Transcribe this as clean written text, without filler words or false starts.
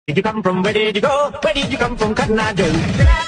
Did you come from? Where did you go? Where did you come from, Cotton Eye Joe?